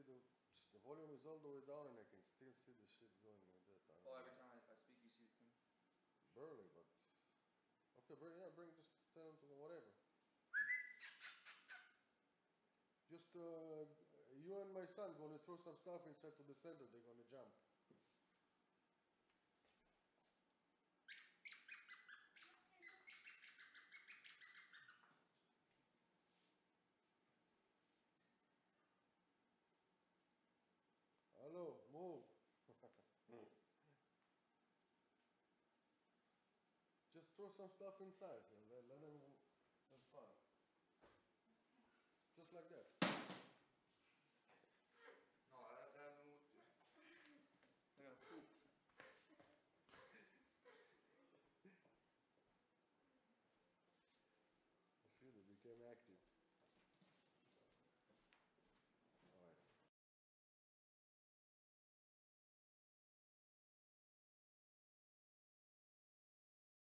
the volume is all the way down and I can still see the shit going like that. Oh, every time I speak, you see the thing? Barely, but... Okay, bring just tell them to whatever. Just, you and my son gonna throw some stuff inside to the center, they're gonna jump. Hello, move. Just throw some stuff inside and let them have fun. Just like that.